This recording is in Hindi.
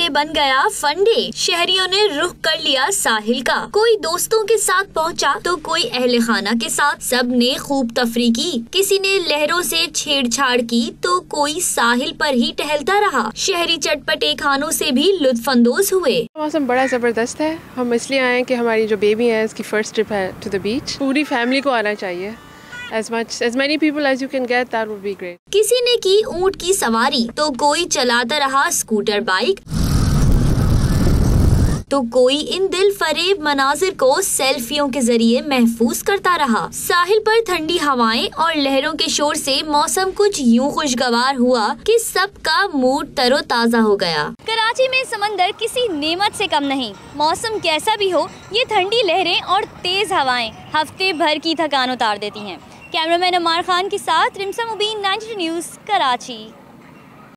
बन गया फन डे। शहरियों ने रुख कर लिया साहिल का। कोई दोस्तों के साथ पहुंचा तो कोई अहले खाना के साथ। सब ने खूब तफरी की। किसी ने लहरों से छेड़छाड़ की तो कोई साहिल पर ही टहलता रहा। शहरी चटपटे खानों से भी लुत्फानंदोज हुए। मौसम बड़ा जबरदस्त है। हम इसलिए आए कि हमारी जो बेबी है उसकी फर्स्ट ट्रिप है टू द बीच। पूरी फैमिली को आना चाहिए। As many people as you can get, that would be great. किसी ने की ऊंट की सवारी तो कोई चलाता रहा स्कूटर बाइक, तो कोई इन दिल फरेब मनाजिर को सेल्फियों के जरिए महफूज करता रहा। साहिल पर ठंडी हवाएं और लहरों के शोर से मौसम कुछ यूं खुशगवार हुआ कि सबका मूड तरोताजा हो गया। कराची में समंदर किसी नेमत से कम नहीं। मौसम कैसा भी हो, ये ठंडी लहरें और तेज हवाएं हफ्ते भर की थकान उतार देती हैं। कैमरामैन अमार खान के साथ रिमसा मुबीन, 92 न्यूज़, कराची।